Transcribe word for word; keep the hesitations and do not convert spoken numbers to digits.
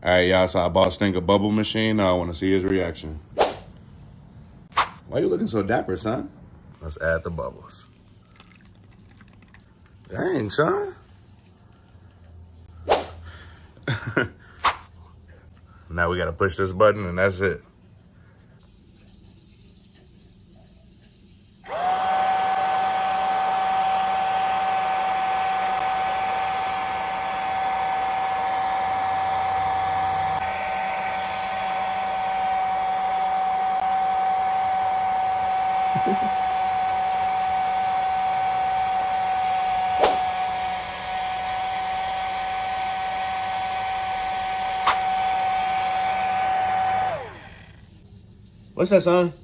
All right, y'all, so I bought Stink a bubble machine. Now I want to see his reaction. Why you looking so dapper, son? Let's add the bubbles. Dang, son. Now we got to push this button and that's it. What's that, son?